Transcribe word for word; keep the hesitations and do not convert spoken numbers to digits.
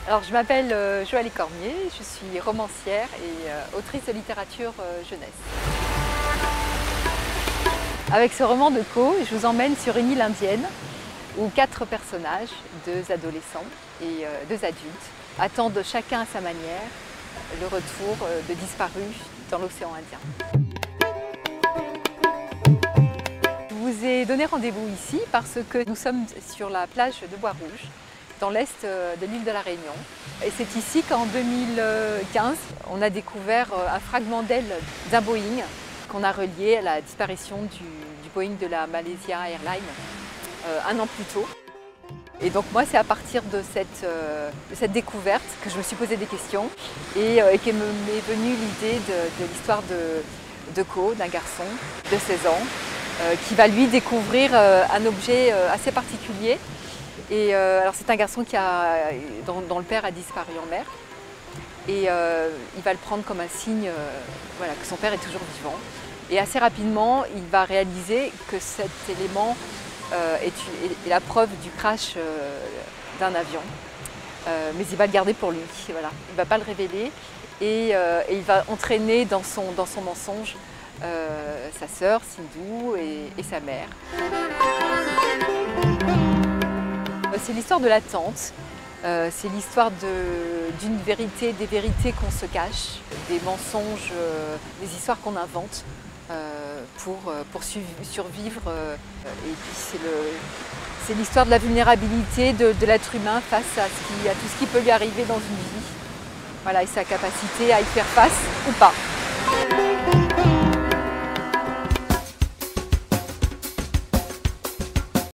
Alors, je m'appelle euh, Joalie Cormier, je suis romancière et euh, autrice de littérature euh, jeunesse. Avec ce roman de Co, je vous emmène sur une île indienne où quatre personnages, deux adolescents et euh, deux adultes, attendent chacun à sa manière le retour euh, de disparus dans l'océan Indien. Je vous ai donné rendez-vous ici parce que nous sommes sur la plage de Bois-Rouge, dans l'est de l'île de la Réunion. Et c'est ici qu'en deux mille quinze, on a découvert un fragment d'aile d'un Boeing qu'on a relié à la disparition du, du Boeing de la Malaysia Airlines euh, un an plus tôt. Et donc moi, c'est à partir de cette, euh, de cette découverte que je me suis posé des questions et, euh, et que m'est venue l'idée de, de l'histoire de, de Co, d'un garçon de seize ans, euh, qui va lui découvrir euh, un objet euh, assez particulier. Et euh, alors c'est un garçon qui a, dont, dont le père a disparu en mer et euh, il va le prendre comme un signe euh, voilà, que son père est toujours vivant. Et assez rapidement, il va réaliser que cet élément euh, est, est la preuve du crash euh, d'un avion, euh, mais il va le garder pour lui. Voilà. Il ne va pas le révéler et, euh, et il va entraîner dans son, dans son mensonge euh, sa sœur Sindhu et, et sa mère. C'est l'histoire de l'attente, euh, c'est l'histoire d'une vérité, des vérités qu'on se cache, des mensonges, euh, des histoires qu'on invente euh, pour, pour survivre. Euh, et puis c'est l'histoire de la vulnérabilité de, de l'être humain face à, ce qui, à tout ce qui peut lui arriver dans une vie. Voilà, et sa capacité à y faire face ou pas.